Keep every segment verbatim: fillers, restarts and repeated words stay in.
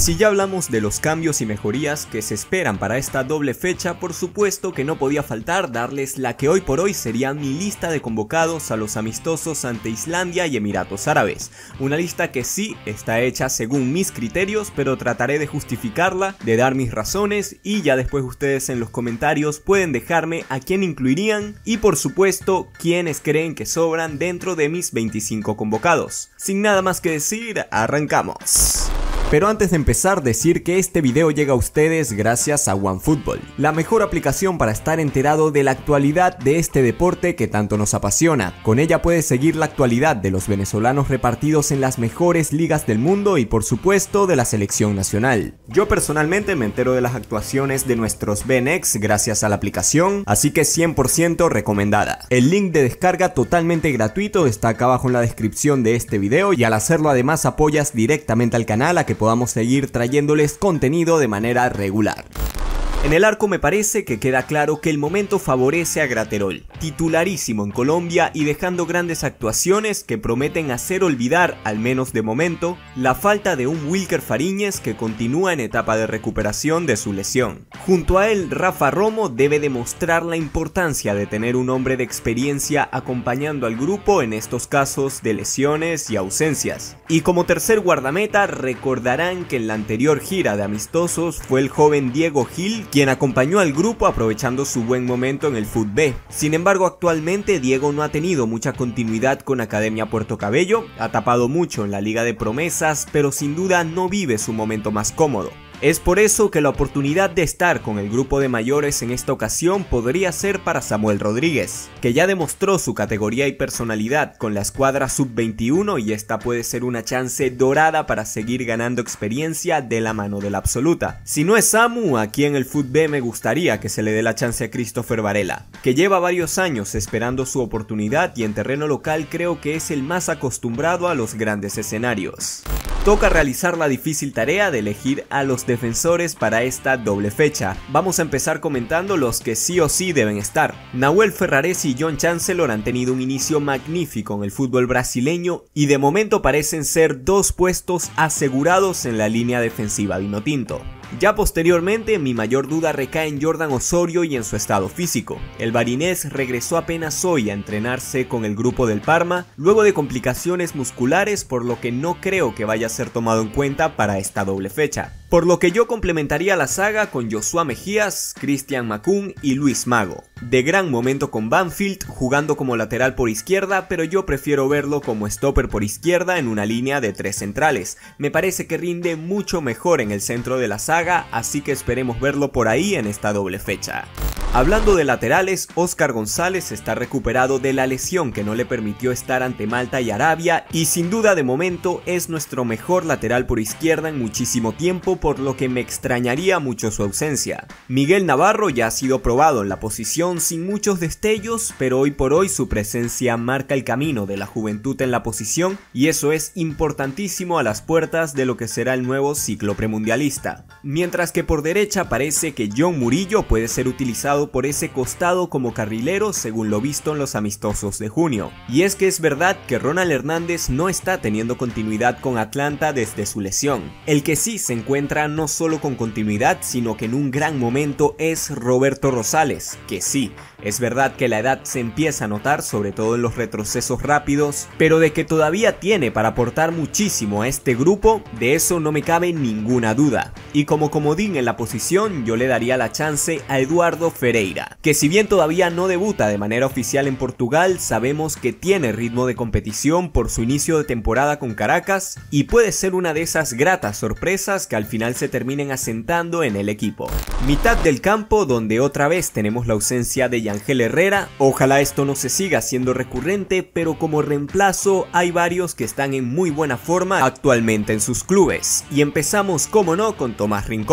si ya hablamos de los cambios y mejorías que se esperan para esta doble fecha, por supuesto que no podía faltar darles la que hoy por hoy sería mi lista de convocados a los amistosos ante Islandia y Emiratos Árabes. Una lista que sí está hecha según mis criterios, pero trataré de justificarla, de dar mis razones y ya después ustedes en los comentarios pueden dejarme a quién incluirían y por supuesto quiénes creen que sobran dentro de mis veinticinco convocados. Sin nada más que decir, arrancamos. Pero antes de empezar, decir que este video llega a ustedes gracias a OneFootball, la mejor aplicación para estar enterado de la actualidad de este deporte que tanto nos apasiona. Con ella puedes seguir la actualidad de los venezolanos repartidos en las mejores ligas del mundo y por supuesto de la selección nacional. Yo personalmente me entero de las actuaciones de nuestros B N X gracias a la aplicación, así que cien por ciento recomendada. El link de descarga totalmente gratuito está acá abajo en la descripción de este video y al hacerlo además apoyas directamente al canal a que podamos seguir trayéndoles contenido de manera regular. En el arco me parece que queda claro que el momento favorece a Graterol, titularísimo en Colombia y dejando grandes actuaciones que prometen hacer olvidar, al menos de momento, la falta de un Wilker Fariñez que continúa en etapa de recuperación de su lesión. Junto a él, Rafa Romo debe demostrar la importancia de tener un hombre de experiencia acompañando al grupo en estos casos de lesiones y ausencias. Y como tercer guardameta, recordarán que en la anterior gira de amistosos fue el joven Diego Gil quien acompañó al grupo aprovechando su buen momento en el Fut B. Sin embargo, actualmente Diego no ha tenido mucha continuidad con Academia Puerto Cabello, ha tapado mucho en la Liga de Promesas, pero sin duda no vive su momento más cómodo. Es por eso que la oportunidad de estar con el grupo de mayores en esta ocasión podría ser para Samuel Rodríguez, que ya demostró su categoría y personalidad con la escuadra sub veintiuno y esta puede ser una chance dorada para seguir ganando experiencia de la mano de la absoluta. Si no es Samu, aquí en el Fut B me gustaría que se le dé la chance a Christopher Varela, que lleva varios años esperando su oportunidad y en terreno local creo que es el más acostumbrado a los grandes escenarios. Toca realizar la difícil tarea de elegir a los defensores para esta doble fecha. Vamos a empezar comentando los que sí o sí deben estar. Nahuel Ferraresi y John Chancellor han tenido un inicio magnífico en el fútbol brasileño y de momento parecen ser dos puestos asegurados en la línea defensiva vinotinto. Ya posteriormente, mi mayor duda recae en Jordan Osorio y en su estado físico. El barinés regresó apenas hoy a entrenarse con el grupo del Parma, luego de complicaciones musculares, por lo que no creo que vaya a ser tomado en cuenta para esta doble fecha. Por lo que yo complementaría la saga con Joshua Mejías, Cristian Macún y Luis Mago. De gran momento con Banfield, jugando como lateral por izquierda, pero yo prefiero verlo como stopper por izquierda en una línea de tres centrales. Me parece que rinde mucho mejor en el centro de la saga, así que esperemos verlo por ahí en esta doble fecha. Hablando de laterales, Oscar González está recuperado de la lesión que no le permitió estar ante Malta y Arabia y sin duda de momento es nuestro mejor lateral por izquierda en muchísimo tiempo, por lo que me extrañaría mucho su ausencia. Miguel Navarro ya ha sido probado en la posición sin muchos destellos, pero hoy por hoy su presencia marca el camino de la juventud en la posición y eso es importantísimo a las puertas de lo que será el nuevo ciclo premundialista. Mientras que por derecha parece que John Murillo puede ser utilizado por ese costado como carrilero según lo visto en los amistosos de junio. Y es que es verdad que Ronald Hernández no está teniendo continuidad con Atlanta desde su lesión. El que sí se encuentra no solo con continuidad sino que en un gran momento es Roberto Rosales, que sí, es verdad que la edad se empieza a notar sobre todo en los retrocesos rápidos, pero de que todavía tiene para aportar muchísimo a este grupo, de eso no me cabe ninguna duda. Y como comodín en la posición yo le daría la chance a Eduardo Ferreira, que si bien todavía no debuta de manera oficial en Portugal, sabemos que tiene ritmo de competición por su inicio de temporada con Caracas y puede ser una de esas gratas sorpresas que al final se terminen asentando en el equipo. Mitad del campo donde otra vez tenemos la ausencia de Yangel Herrera, ojalá esto no se siga siendo recurrente, pero como reemplazo hay varios que están en muy buena forma actualmente en sus clubes. Y empezamos como no con Tomás Rincón,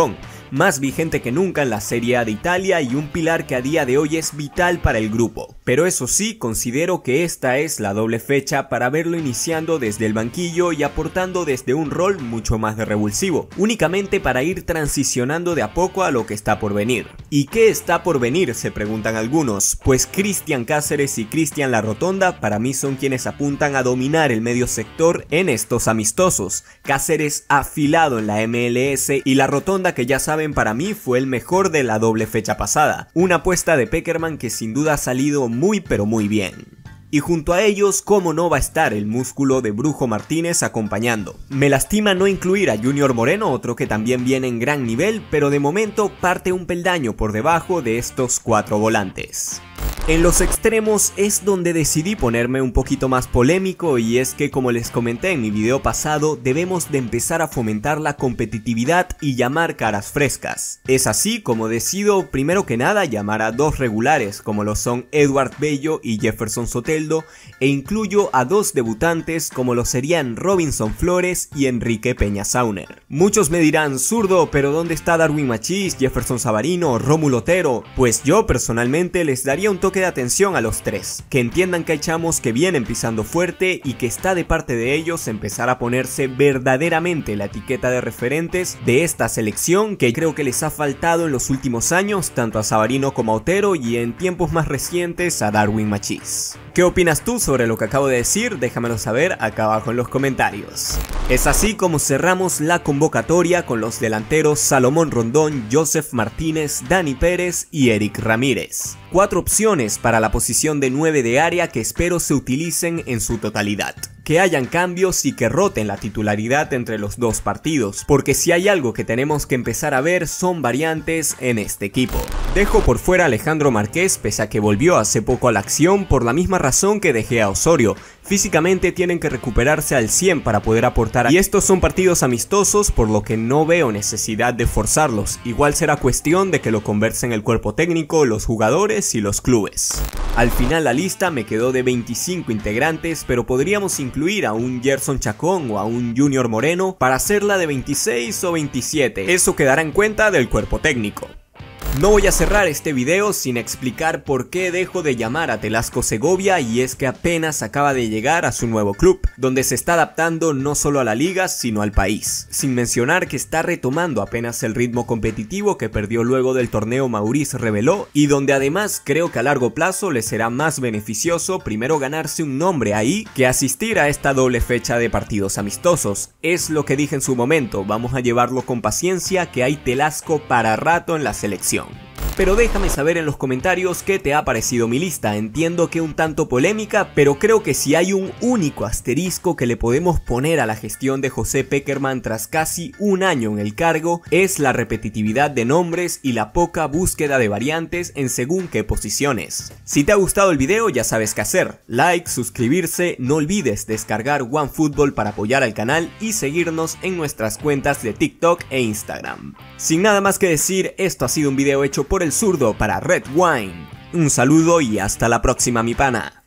más vigente que nunca en la Serie A de Italia y un pilar que a día de hoy es vital para el grupo. Pero eso sí, considero que esta es la doble fecha para verlo iniciando desde el banquillo y aportando desde un rol mucho más de revulsivo, únicamente para ir transicionando de a poco a lo que está por venir. ¿Y qué está por venir?, se preguntan algunos. Pues Cristian Cáceres y Cristian La Rotonda para mí son quienes apuntan a dominar el medio sector en estos amistosos. Cáceres afilado en la M L S y La Rotonda, que ya saben, para mí fue el mejor de la doble fecha pasada. Una apuesta de Pekerman que sin duda ha salido muy pero muy bien. Y junto a ellos, ¿cómo no va a estar el músculo de Brujo Martínez acompañando? Me lastima no incluir a Junior Moreno, otro que también viene en gran nivel, pero de momento parte un peldaño por debajo de estos cuatro volantes. En los extremos es donde decidí ponerme un poquito más polémico, y es que, como les comenté en mi video pasado, debemos de empezar a fomentar la competitividad y llamar caras frescas. Es así como decido primero que nada llamar a dos regulares como lo son Edward Bello y Jefferson Soteldo, e incluyo a dos debutantes como lo serían Robinson Flores y Enrique Peña Sauner. Muchos me dirán: zurdo, pero ¿dónde está Darwin Machís, Jefferson Savarino, Rómulo Otero? Pues yo personalmente les daría un toque de atención a los tres, que entiendan que hay chamos que vienen pisando fuerte y que está de parte de ellos empezar a ponerse verdaderamente la etiqueta de referentes de esta selección, que creo que les ha faltado en los últimos años tanto a Savarino como a Otero, y en tiempos más recientes a Darwin Machís. ¿Qué opinas tú sobre lo que acabo de decir? Déjamelo saber acá abajo en los comentarios. Es así como cerramos la convocatoria con los delanteros Salomón Rondón, Joseph Martínez, Dani Pérez y Eric Ramírez. Cuatro opciones para la posición de nueve de área que espero se utilicen en su totalidad. Que hayan cambios y que roten la titularidad entre los dos partidos, porque si hay algo que tenemos que empezar a ver son variantes en este equipo. Dejo por fuera a Alejandro Márquez, pese a que volvió hace poco a la acción, por la misma razón que dejé a Osorio. Físicamente tienen que recuperarse al cien para poder aportar, y estos son partidos amistosos, por lo que no veo necesidad de forzarlos. Igual será cuestión de que lo conversen el cuerpo técnico, los jugadores y los clubes. Al final la lista me quedó de veinticinco integrantes, pero podríamos incluir a un Gerson Chacón o a un Junior Moreno para hacerla de veintiséis o veintisiete. Eso quedará en cuenta del cuerpo técnico. No voy a cerrar este video sin explicar por qué dejo de llamar a Telasco Segovia, y es que apenas acaba de llegar a su nuevo club, donde se está adaptando no solo a la liga sino al país, sin mencionar que está retomando apenas el ritmo competitivo que perdió luego del torneo Maurice Reveló, y donde además creo que a largo plazo le será más beneficioso primero ganarse un nombre ahí que asistir a esta doble fecha de partidos amistosos. Es lo que dije en su momento, vamos a llevarlo con paciencia, que hay Telasco para rato en la selección. Pero déjame saber en los comentarios qué te ha parecido mi lista. Entiendo que un tanto polémica, pero creo que si hay un único asterisco que le podemos poner a la gestión de José Pekerman tras casi un año en el cargo, es la repetitividad de nombres y la poca búsqueda de variantes en según qué posiciones. Si te ha gustado el video ya sabes qué hacer: like, suscribirse, no olvides descargar OneFootball para apoyar al canal y seguirnos en nuestras cuentas de TikTok e Instagram. Sin nada más que decir, esto ha sido un video hecho por el zurdo para Red Wine. Un saludo y hasta la próxima, mi pana.